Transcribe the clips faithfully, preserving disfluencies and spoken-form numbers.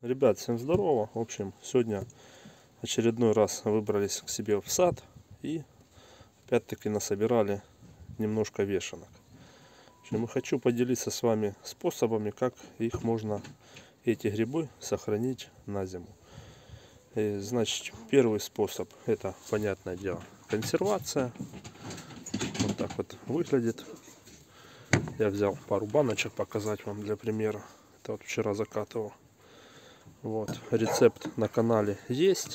Ребят, всем здорово. В общем, сегодня очередной раз выбрались к себе в сад и опять-таки насобирали немножко вешенок. В общем, я хочу поделиться с вами способами, как их можно, эти грибы, сохранить на зиму. И, значит, первый способ, это, понятное дело, консервация. Вот так вот выглядит. Я взял пару баночек показать вам для примера. Это вот вчера закатывал. Вот, рецепт на канале есть.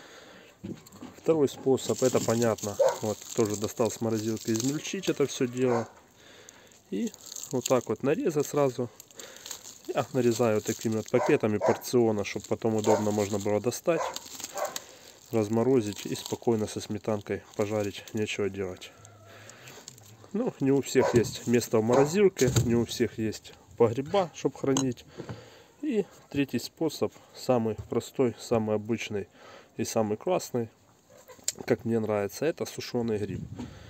Второй способ, это понятно, вот тоже достал с морозилки, измельчить это все дело. И вот так вот нарезать сразу. Я нарезаю такими вот пакетами порциона, чтобы потом удобно можно было достать, разморозить и спокойно со сметанкой пожарить, нечего делать. Ну, не у всех есть место в морозилке, не у всех есть погреба, чтобы хранить. И третий способ, самый простой, самый обычный и самый классный, как мне нравится, это сушеный гриб.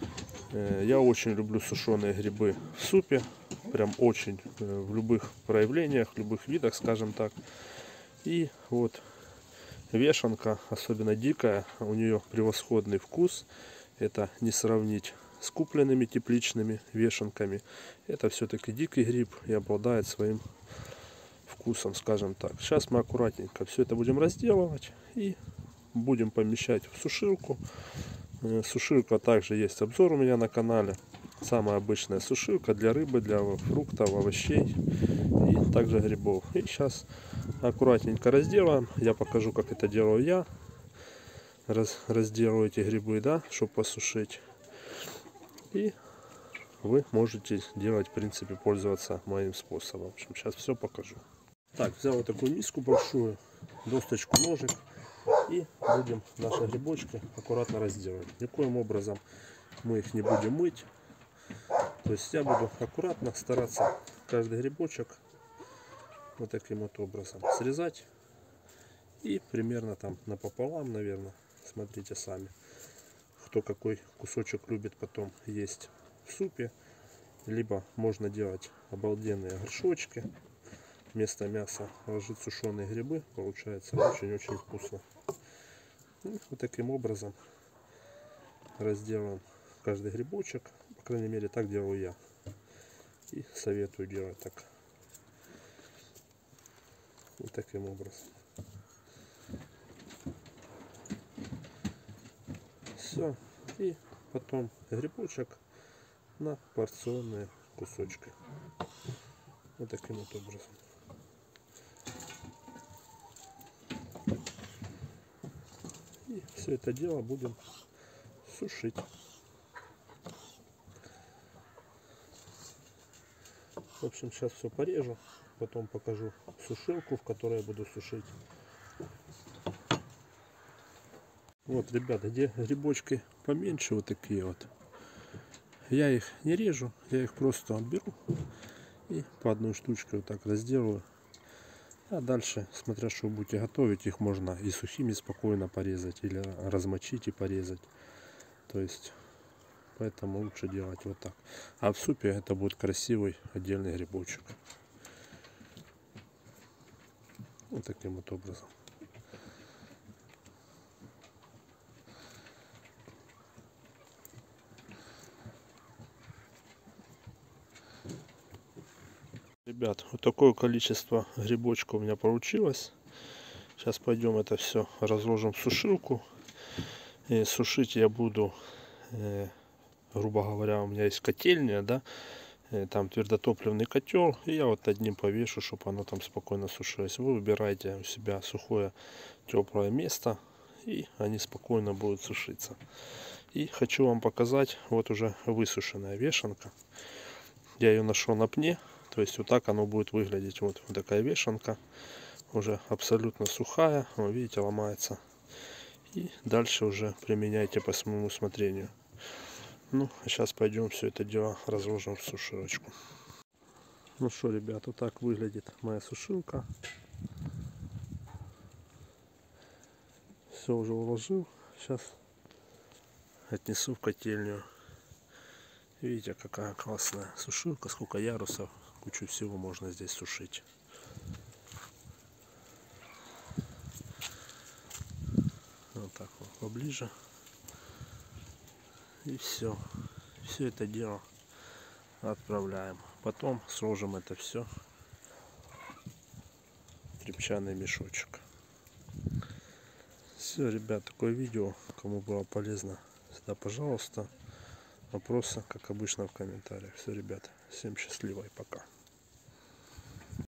Я очень люблю сушеные грибы в супе, прям очень, в любых проявлениях, в любых видах, скажем так. И вот вешенка, особенно дикая, у нее превосходный вкус. Это не сравнить с купленными тепличными вешенками. Это все-таки дикий гриб и обладает своим вкусом, скажем так. Сейчас мы аккуратненько все это будем разделывать и будем помещать в сушилку. Сушилка, также есть обзор у меня на канале. Самая обычная сушилка для рыбы, для фруктов, овощей и также грибов. И сейчас аккуратненько разделаем. Я покажу, как это делаю я. Раз, разделаю эти грибы, да, чтобы посушить. И вы можете делать, в принципе, пользоваться моим способом. В общем, сейчас все покажу. Так, взял вот такую миску большую, досточку, ножик. И будем наши грибочки аккуратно разделывать. Никоим образом мы их не будем мыть. То есть я буду аккуратно стараться каждый грибочек вот таким вот образом срезать. И примерно там напополам, наверное. Смотрите сами. Кто какой кусочек любит потом есть в супе. Либо можно делать обалденные горшочки. Вместо мяса ложить сушеные грибы. Получается очень-очень вкусно. И вот таким образом разделаем каждый грибочек. По крайней мере, так делаю я. И советую делать так. Вот таким образом. Все. И потом грибочек на порционные кусочки. Вот таким вот образом. И все это дело будем сушить. В общем, сейчас все порежу, потом покажу сушилку, в которой я буду сушить. Вот, ребята, где грибочки поменьше, вот такие вот, я их не режу, я их просто отберу и по одной штучке вот так разделаю. А дальше, смотря что вы будете готовить, их можно и сухими спокойно порезать, или размочить и порезать. То есть, поэтому лучше делать вот так. А в супе это будет красивый отдельный грибочек. Вот таким вот образом. Ребят, вот такое количество грибочков у меня получилось. Сейчас пойдем это все разложим в сушилку. И сушить я буду, э, грубо говоря, у меня есть котельня, да, э, там твердотопливный котел. И я вот одним повешу, чтобы оно там спокойно сушилось. Вы выбираете у себя сухое теплое место, и они спокойно будут сушиться. И хочу вам показать, вот уже высушенная вешенка. Я ее нашел на пне. То есть вот так оно будет выглядеть. Вот, вот такая вешенка. Уже абсолютно сухая. Вот видите, ломается. И дальше уже применяйте по своему усмотрению. Ну, а сейчас пойдем все это дело разложим в сушилочку. Ну что, ребят, вот так выглядит моя сушилка. Все уже уложил. Сейчас отнесу в котельню. Видите, какая классная сушилка, сколько ярусов. Кучу всего можно здесь сушить. поближе. И все. Все это дело отправляем. Потом сложим это все в тряпчаный мешочек. Все, ребят, такое видео. Кому было полезно, всегда пожалуйста. Вопросы, как обычно, в комментариях. Все, ребят, всем счастливо и пока.